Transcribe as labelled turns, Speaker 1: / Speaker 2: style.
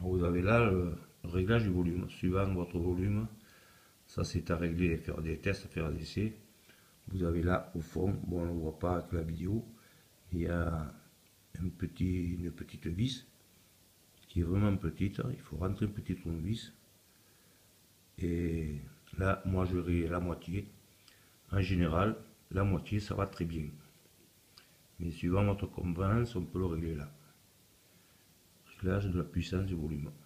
Speaker 1: Vous avez là le réglage du volume, suivant votre volume. Ça c'est à régler, faire des tests, faire des essais. Vous avez là au fond, bon on ne voit pas avec la vidéo, il y a une petite vis qui est vraiment petite. Il faut rentrer une petite tournevis. Et là, moi je règle la moitié. En général, la moitié ça va très bien. Mais suivant votre convenance, on peut le régler là. Réglage de la puissance du volume.